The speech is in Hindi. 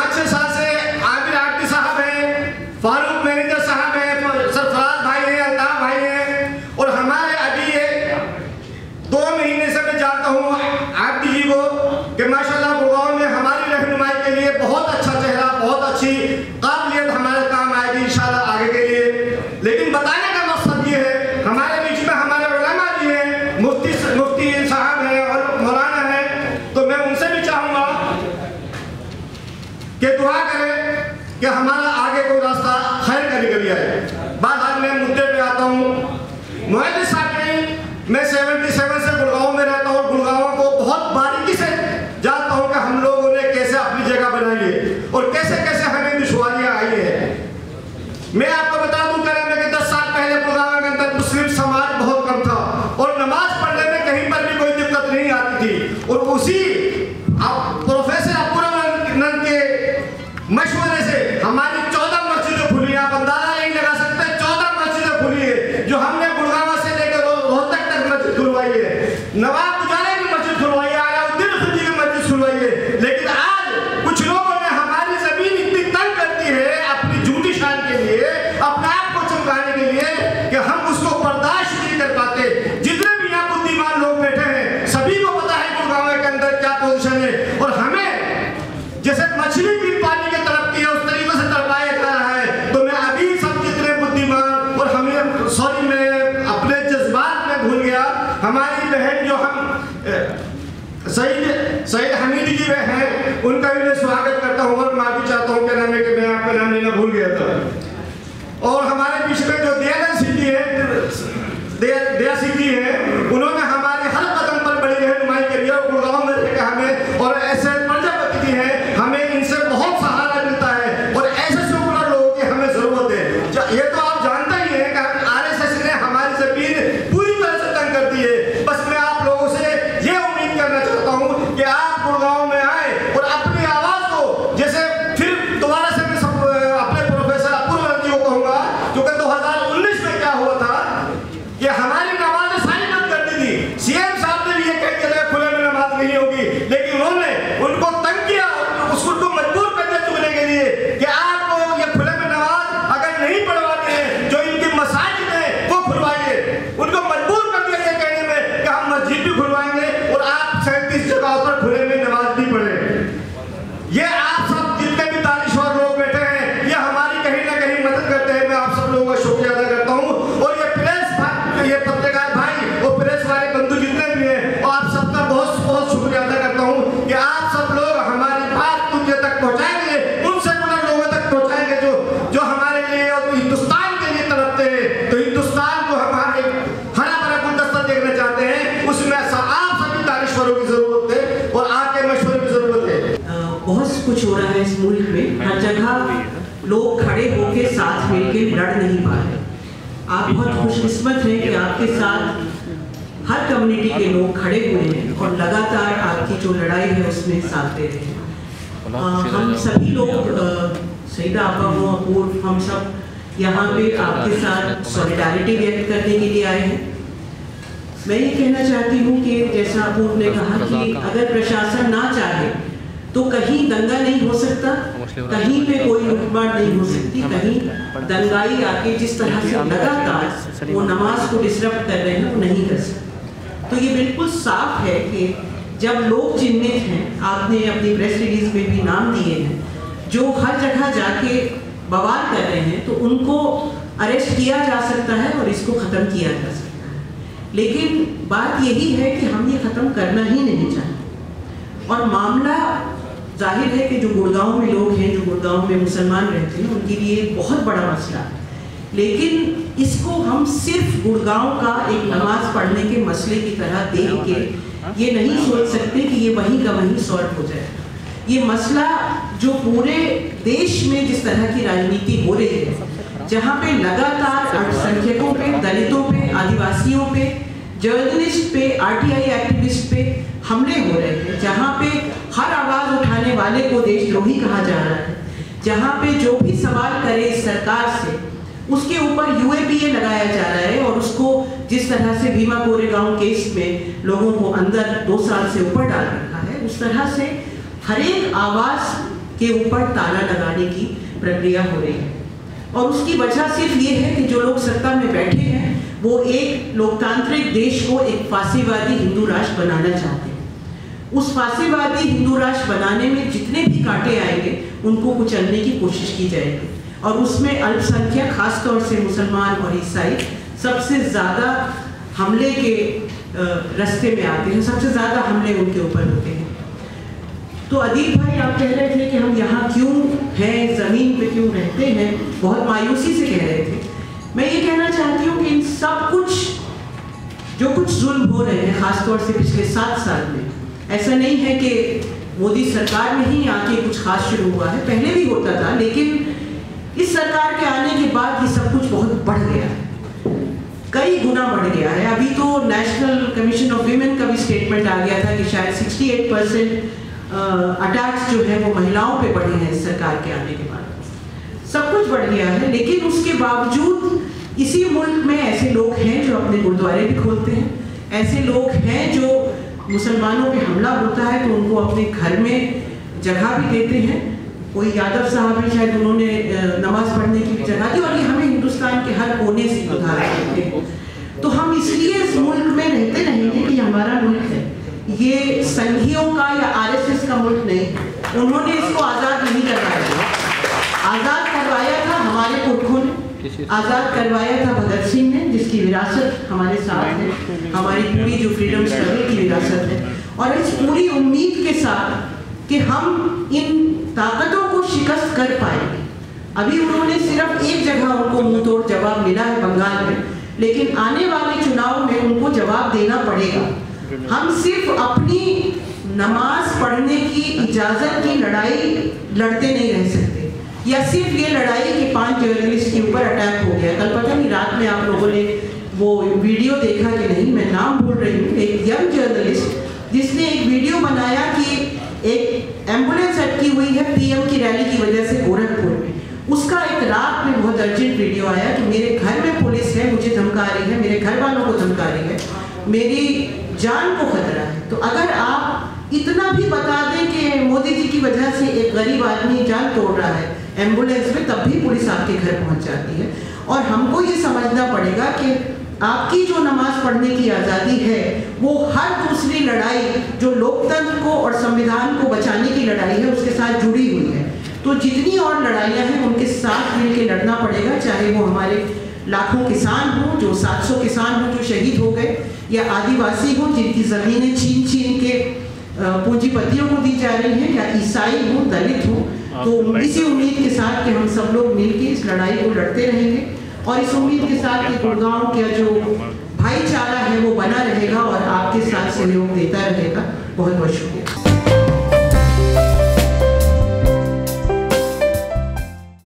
5-6 साल से आबिर आरती साहब हैं, फारूक मैनेजर साहब हैं, सरफराज भाई हैं, अल्ताफ भाई हैं, और हमारे अभी ये 2 महीने से मैं जानता हूँ आरती जी को कि माशाल्लाह गुड़गांव में हमारी रहनुमाई के लिए बहुत अच्छा चेहरा, बहुत अच्छी काबिलियत हमारे काम आएगी इंशाल्लाह आगे के लिए। लेकिन बताने का मकसद ये है, हमारे बीच में हमारे उलमा भी हैं, मुफ्ती साहब हैं और मौलाना हैं, तो मैं उनसे भी चाहूँगा कि दुआ करें कि हमारा आगे कोई रास्ता खैर का निकल जाए। बाद मैं मुद्दे पे आता हूँ। मुहद्दिस साहब नहीं, मैं 77 से गुड़गांव में रहता हूँ, गुड़गांव को बहुत बारीकी से जानता हूँ कि हम लोगों ने कैसे अपनी जगह बनाई है और कैसे कैसे हमें दुश्वारियाँ आई है। मैं आपको बता दूं कि 10 साल पहले गुड़गांव के अंदर मुस्लिम समाज बहुत कम था और नमाज पढ़ने में कहीं पर भी कोई दिक्कत नहीं आती थी, और उसी प्रोफेसर अपूर्वानंद के मशवरे से हमारी 14 मस्जिदें खुली। आप अंदाजा नहीं लगा सकते, 14 मस्जिदें खुली है जो हमने गुड़गांव से लेकर रोहतक तक मस्जिद खुलवाई है, नवाब गुजारे की मस्जिद खुलवाई है, अलाउद्दीन खिलजी की मस्जिद खुलवाई है। लेकिन आज कुछ लोगों ने हमारी जमीन इतनी तंग कर दी है अपनी झूठी शान के लिए, अपने आप को चमकाने के लिए, कि हम उसको बर्दाश्त नहीं कर पाते। जितने भी यहाँ बुद्धिमान लोग बैठे हैं सभी को पता है गुड़गांव के अंदर क्या पोजीशन है, और हमें जैसे मछली की पानी के तड़पती है उस तरीके से तड़पाया जा रहा है। तो मैं अभी सब जितने बुद्धिमान, और हमें सॉरी मैं अपने जज्बात में भूल गया, हमारी बहन जो हम सईद हमीद जी में हैं, उनका भी मैं स्वागत करता हूँ और माफी चाहता हूँ कि मैं आपका नाम लेना भूल गया था। और हमारे बीच में जो दया सिंह जी है, उन्होंने हमारे हर कदम पर बड़ी रहनुमाई करी है, गुड़गांव में रहकर हमें, और ऐसे प्रजापति जी हैं, हमें इनसे बहुत सहारा मिलता है, और ऐसे शुक्र लोगों की हमें जरूरत है। ये तो आप जानते ही हैं कि आरएसएस ने हमारी जमीन पूरी तरह से तंग कर दी है। बस मैं आप लोगों से ये उम्मीद करना चाहता हूँ कि आप गुड़गांव में आए और अपनी आवाज को, जैसे फिर दोबारा से मैं अपने प्रोफेसर अपूर्वानंद जी को कहूँगा, क्योंकि 2019 में क्या हुआ था कि हमारी नमाज सारी बंद कर दी थी। सीएम साहब ने भी ये कह दिया खुले में नमाज नहीं होगी, लेकिन उन्होंने उनको तंग किया, उसको मजबूर करने चुकने के लिए कि आपको ये खुले में नमाज अगर नहीं पढ़वाते हैं, जो इनकी मसाजिद है वो खुलवाइए। उनको मजबूर कर दिया ये कहने में कि हम मस्जिद भी खुलवाएंगे और आप 37 जगह पर खुले में नमाज भी पढ़े। ये आप सब जितने भी दानिश्वर लोग बैठे हैं, ये हमारी कहीं ना कहीं मदद करते हैं। मैं आप सब लोगों का शुक्रिया अदा करता हूँ, और ये प्रेस भाई, ये पत्रकार भाई और प्रेस वाले बंधु जितने भी हैं, और आप सबका बहुत बहुत शुक्रिया अदा करता हूँ कि आप सब लोग हमारी बात दुनिया तक पहुँचाएंगे, उनसे कुछ लोगों तक पहुँचाएंगे जो हमारे लिए और हिंदुस्तान के लिए तड़पते हैं। तो हिंदुस्तान को हमारे हरा भरा गुलदस्ता देखना चाहते हैं, उसमें आप सभी दानिश्वरों की जरूरत है और आपके मशवरे की जरूरत है। बहुत कुछ हो रहा है इस मुल्क में, हर जगह लोग खड़े होकर साथ मिलकर लड़ नहीं पा रहे। आप बहुत खुशकिस्मत हैं कि आपके साथ हर कम्युनिटी के लोग खड़े हुए हैं और लगातार आपकी जो लड़ाई है उसमें साथ दे रहे हैं। हम सभी लोग, सईदा आपा हो, अपूर्व, हम सब यहाँ पे आपके साथ सॉलिडारिटी व्यक्त करने के लिए आए हैं। मैं ये कहना चाहती हूँ कि जैसा अपूर्व ने कहा कि अगर प्रशासन ना चाहे तो कहीं दंगा नहीं हो सकता, कहीं पे कोई लूटमार नहीं हो सकती, कहीं दंगाई आके जिस तरह से लगातार वो नमाज को डिस्टर्ब कर रहे हैं वो नहीं कर सकते। तो ये बिल्कुल साफ है कि जब लोग चिन्हित हैं, आपने अपनी प्रेस रिलीज में भी नाम दिए हैं, जो हर जगह जाके बवाल कर रहे हैं, तो उनको अरेस्ट किया जा सकता है और इसको ख़त्म किया जा सकता है। लेकिन बात यही है कि हम ये ख़त्म करना ही नहीं चाहते। और मामला जाहिर है कि जो गुड़गांव में लोग हैं, जो गुड़गांव में मुसलमान रहते हैं, उनके लिए बहुत बड़ा मसला है। लेकिन इसको हम सिर्फ गुड़गांव का एक नमाज पढ़ने के मसले की तरह देख के ये नहीं सोच सकते कि ये वहीं का वहीं सॉल्व हो जाए। ये मसला जो पूरे देश में जिस तरह की राजनीति हो रही है, जहाँ पे लगातार अल्पसंख्यकों पे, दलितों पे, आदिवासियों पे, जर्नलिस्ट पे, आरटीआई एक्टिविस्ट पे हमले हो रहे हैं, जहाँ पे हर आवाज़ उठाने वाले को देशद्रोही कहा जा रहा है, जहाँ पे जो भी सवाल करे इस सरकार से उसके ऊपर यूएपीए लगाया जा रहा है, और उसको जिस तरह से भीमा कोरेगांव केस में लोगों को अंदर 2 साल से ऊपर डाल रखा है, उस तरह से हर एक आवाज़ के ऊपर ताला लगाने की प्रक्रिया हो रही है। और उसकी वजह सिर्फ ये है कि जो लोग सत्ता में बैठे हैं वो एक लोकतांत्रिक देश को एक फासीवादी हिंदू राष्ट्र बनाना चाहते हैं। उस फासीवादी हिंदू राष्ट्र बनाने में जितने भी कांटे आएंगे उनको कुचलने की कोशिश की जाएगी, और उसमें अल्पसंख्यक खासतौर से मुसलमान और ईसाई सबसे ज़्यादा हमले के रास्ते में आते हैं, सबसे ज़्यादा हमले उनके ऊपर होते हैं। तो अदीब भाई, आप कह रहे थे कि हम यहाँ क्यों हैं, ज़मीन पे क्यों रहते हैं, बहुत मायूसी से कह रहे थे। मैं ये कहना चाहती हूँ कि इन सब कुछ जो कुछ जुल्म हो रहे हैं, ख़ासतौर से पिछले 7 साल में, ऐसा नहीं है कि मोदी सरकार में ही आके कुछ खास शुरू हुआ है, पहले भी होता था, लेकिन इस सरकार के आने के बाद ये सब कुछ बहुत बढ़ गया है, कई गुना बढ़ गया है। अभी तो नेशनल कमीशन ऑफ वीमेन का भी स्टेटमेंट आ गया था कि शायद 68% अटैक्स जो है वो महिलाओं पे बढ़े हैं इस सरकार के आने के बाद। सब कुछ बढ़ गया है, लेकिन उसके बावजूद इसी मुल्क में ऐसे लोग हैं जो अपने गुरुद्वारे भी खोलते हैं, ऐसे लोग हैं जो मुसलमानों पे हमला होता है तो उनको अपने घर में जगह भी देते हैं। कोई यादव साहब है, शायद उन्होंने नमाज पढ़ने की भी जगह दी, और ये हमें हिंदुस्तान के हर कोने से उदाहरण देते हैं। तो हम इसलिए इस मुल्क में रहते नहीं हैं कि हमारा मुल्क है, ये संघियों का या आरएसएस का मुल्क नहीं। उन्होंने इसको आज़ाद नहीं करवाया, आज़ाद करवाया था हमारे पुरखों ने, आज़ाद करवाया था भगत सिंह ने, जिसकी विरासत हमारे साथ है, हमारी पूरी जो फ्रीडम स्ट्रगल की विरासत है। और इस पूरी उम्मीद के साथ कि हम इन ताकतों को शिकस्त कर पाएंगे। अभी उन्होंने सिर्फ एक जगह उनको मुंह तोड़ जवाब मिला है, बंगाल में, लेकिन आने वाले चुनाव में उनको जवाब देना पड़ेगा। हम सिर्फ अपनी नमाज पढ़ने की इजाजत की लड़ाई लड़ते नहीं रह सकते, या सिर्फ ये लड़ाई कि 5 जर्नलिस्ट के ऊपर अटैक हो गया। कल पता नहीं रात में आप लोगों ने वो वीडियो देखा कि नहीं, मैं नाम भूल रही हूँ, एक यंग जर्नलिस्ट जिसने एक वीडियो बनाया कि एक एम्बुलेंस अटकी हुई है पीएम की रैली की वजह से गोरखपुर में। उसका एक रात में बहुत अर्जेंट वीडियो आया कि मेरे घर में पुलिस है, मुझे धमका रही है, मेरे घर वालों को धमका रही है, मेरी जान को खतरा है। तो अगर आप इतना भी बता दें कि मोदी जी की वजह से एक गरीब आदमी जान तोड़ रहा है एम्बुलेंस में, तब भी पुलिस आपके घर पहुंच जाती है। और हमको ये समझना पड़ेगा कि आपकी जो नमाज पढ़ने की आज़ादी है वो हर दूसरी लड़ाई जो लोकतंत्र को और संविधान को बचाने की लड़ाई है उसके साथ जुड़ी हुई है। तो जितनी और लड़ाइयाँ हैं उनके साथ मिलकर लड़ना पड़ेगा, चाहे वो हमारे लाखों किसान हों, जो 700 किसान हों जो शहीद हो गए, या आदिवासी हों जिनकी ज़मीनें छीन छीन के पूंजीपतियों को दी जा रही हैं, या ईसाई हों, दलित हों। तो इसी उम्मीद के साथ कि हम सब लोग मिलकर इस लड़ाई को लड़ते रहेंगे, और इस उम्मीद के साथ कि गुड़गांव का जो भाईचारा है वो बना रहेगा और आपके साथ सहयोग देता रहेगा। बहुत बहुत शुक्रिया।